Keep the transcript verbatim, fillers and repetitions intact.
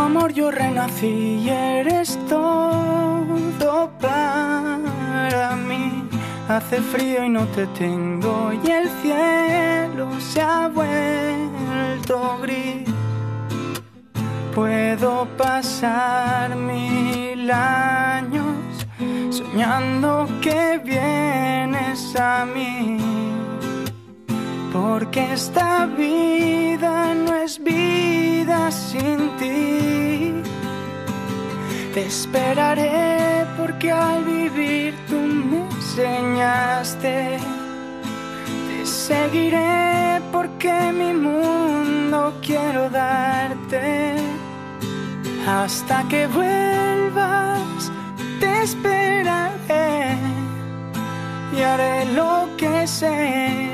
amor yo renací y eres todo para mí. Hace frío y no te tengo y el cielo se ha vuelto gris. Puedo pasar mil años soñando que vienes a mí, porque esta vida no es vida sin ti. Te esperaré porque al vivir tú me enseñaste. Te seguiré porque mi mundo quiero darte. Hasta que vuelvas te esperaré y haré lo que sé